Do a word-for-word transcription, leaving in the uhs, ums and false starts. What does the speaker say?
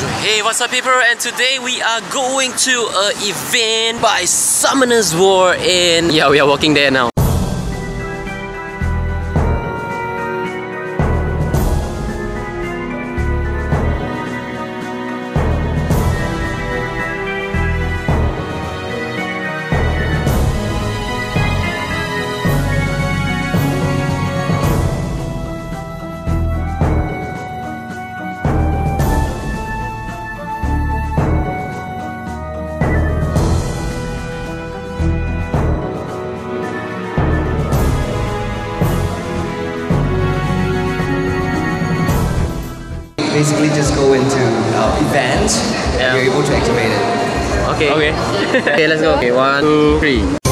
So hey, what's up people, and today we are going to a event by Summoner's War in... Yeah, we are walking there now. Basically just go into uh, events, yeah. You're able to activate it. Okay. Okay. Okay, let's go. Okay, one, two, three.